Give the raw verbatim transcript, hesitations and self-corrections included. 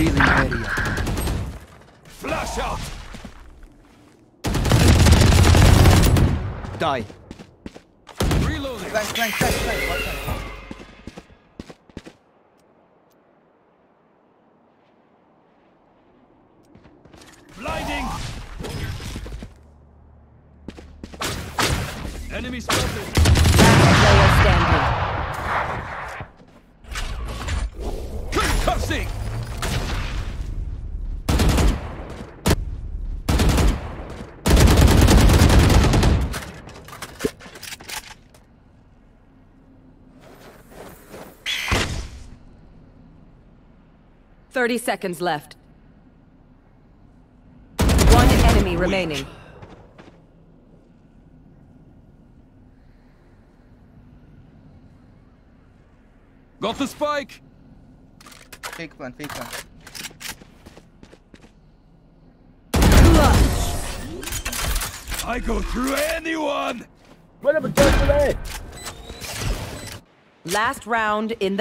Revealing area. Flash out! Die. Reloading! Flank, flank, flank, flank. Watch out. Blinding! Enemy spotted! Player standing. Concussing! Thirty seconds left. One enemy remaining. Got the spike! Fake one, fake one. I go through anyone! Last round in the